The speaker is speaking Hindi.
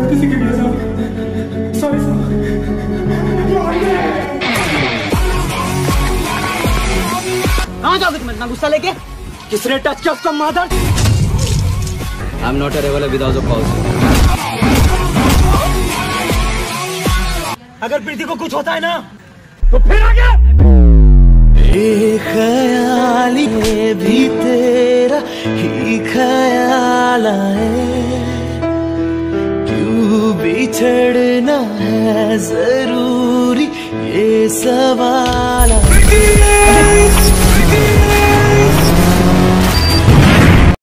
किसी के लिए साहब, सॉरी साहब। कहाँ जाओगे तुम इतना गुस्सा लेके? किसने टच किया उसका mother? I am not a regular without a pause. अगर प्रीति को कुछ होता है ना तो फिर आगे ख्याल ये भी तेरा ही ख्याल आए, क्यों बिछड़ना है जरूरी ये सवाल।